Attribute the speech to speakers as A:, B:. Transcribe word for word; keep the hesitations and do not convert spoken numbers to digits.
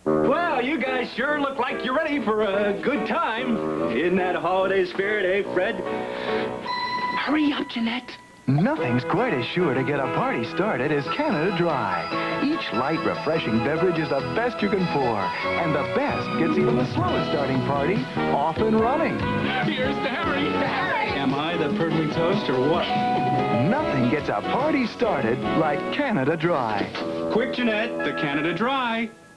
A: Well, you guys sure look like you're ready for a good time. In that holiday spirit, eh, Fred? Hurry up, Jeanette.
B: Nothing's quite as sure to get a party started as Canada Dry. Each light, refreshing beverage is the best you can pour. And the best gets even the slowest starting party off and running.
A: Here's to Harry. Harry! Am I the perfect toast or what?
B: Nothing gets a party started like Canada Dry.
A: Quick, Jeanette, the Canada Dry.